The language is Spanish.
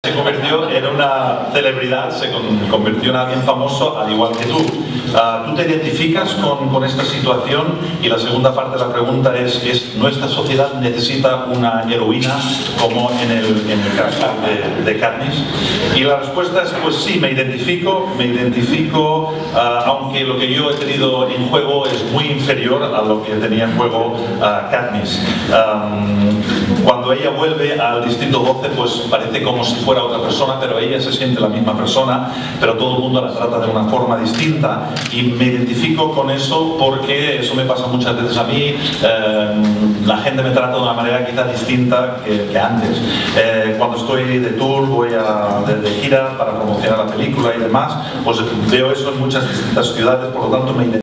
Se convirtió en una celebridad, se convirtió en alguien famoso, al igual que tú. ¿Tú te identificas con esta situación? Y la segunda parte de la pregunta es ¿nuestra sociedad necesita una heroína como en el caso de Katniss? Y la respuesta es pues sí, me identifico, aunque lo que yo he tenido en juego es muy inferior a lo que tenía en juego Katniss. Cuando ella vuelve al Distrito 12, pues parece como si fuera otra persona, pero ella se siente la misma persona, pero todo el mundo la trata de una forma distinta, y me identifico con eso porque eso me pasa muchas veces a mí. La gente me trata de una manera quizás distinta que antes. Cuando estoy de tour, voy de gira para promocionar la película y demás, pues veo eso en muchas distintas ciudades, por lo tanto me identifico.